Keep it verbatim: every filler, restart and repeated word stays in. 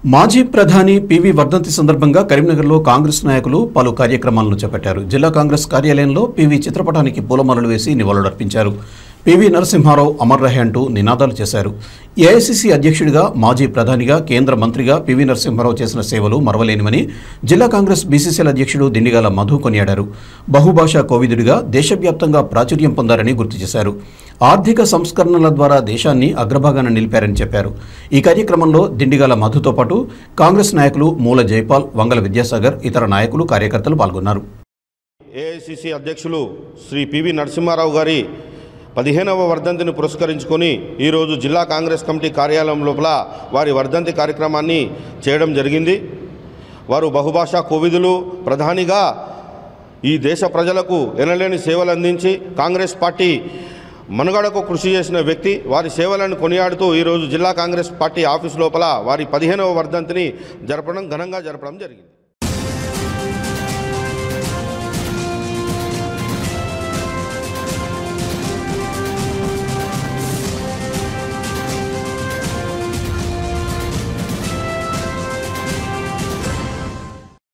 మాజీ ప్రధాని పివి వర్ధంతి సందర్భంగా కరీంనగర్లో కాంగ్రెస్ నాయకులు పలు కార్యక్రమాలను చేపట్టారు. జిల్లా కాంగ్రెస్ కార్యాలయంలో పివి చిత్రపటానికి పూలమాలలు వేసి నివాళులర్పించారు. పివి నరసింహారావు అమర్ రహే అంటూ నినాదాలు చేశారు. ఏఐసీసీ అధ్యక్షుడిగా, మాజీ ప్రధానిగా, కేంద్ర మంత్రిగా పివి నరసింహారావు చేసిన సేవలు మరవలేనివని జిల్లా కాంగ్రెస్ బీసీసీఎల్ అధ్యక్షుడు దిండిగాల మధు కొనియాడారు. బహుభాషా కోవిదుడిగా దేశవ్యాప్తంగా ప్రాచుర్యం పొందారని గుర్తు చేశారు. ఆర్థిక సంస్కరణల ద్వారా దేశాన్ని అగ్రభాగాన నిలిపారని చెప్పారు. ఈ కార్యక్రమంలో దిండిగాల మధుతో పాటు కాంగ్రెస్ నాయకులు మూల జైపాల్, వంగల విద్యాసాగర్, ఇతర నాయకులు, కార్యకర్తలు పాల్గొన్నారు. ఏఐసీసీ అధ్యక్షులు శ్రీ పివి నరసింహారావు గారి పదిహేనవ వర్ధంతిని పురస్కరించుకొని ఈరోజు జిల్లా కాంగ్రెస్ కమిటీ కార్యాలయం లోపల వారి వర్ధంతి కార్యక్రమాన్ని చేయడం జరిగింది. వారు బహుభాషా కోవిదులు, ప్రధానిగా ఈ దేశ ప్రజలకు ఎనలేని సేవలు అందించి కాంగ్రెస్ పార్టీ మనుగడకు కృషి చేసిన వ్యక్తి. వారి సేవలను కొనియాడుతూ ఈరోజు జిల్లా కాంగ్రెస్ పార్టీ ఆఫీస్ లోపల వారి పదిహేనవ వర్ధంతిని జరపడం ఘనంగా జరపడం జరిగింది.